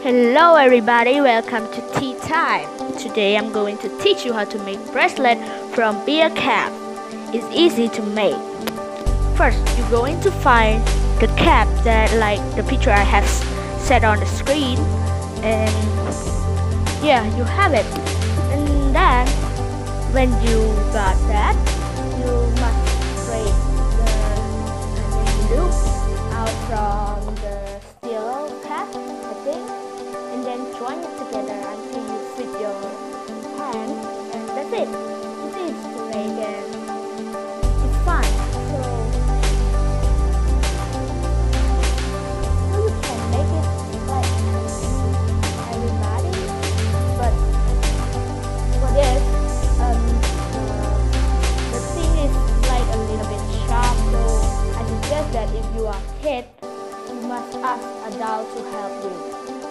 Hello everybody, welcome to tea time. Today I'm going to teach you how to make bracelet from bear cap. It's easy to make. First, you're going to find the cap that like the picture I have set on the screen, and yeah, you have it. And then when you got that, you must break the loop out from the steel cap, I think, and then join it together until you fit your hand, and that's it. It's easy to make and it's fun. So you can make it like everybody, but for this, the thing is like a little bit sharp, so I suggest that if you are a kid, you must ask adult to help you.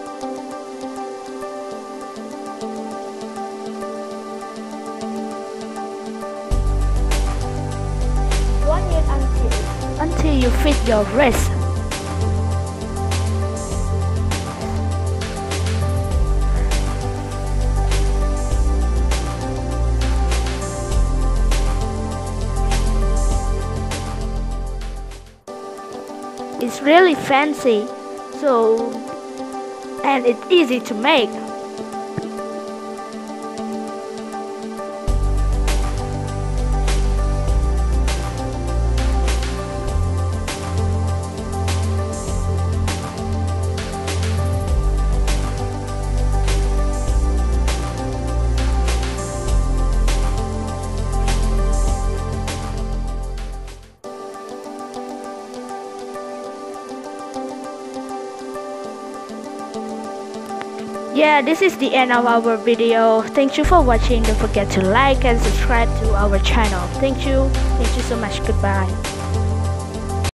Join it until you fit your wrist. It's really fancy, and it's easy to make. Yeah, this is the end of our video. Thank you for watching. Don't forget to like and subscribe to our channel. Thank you so much. Goodbye.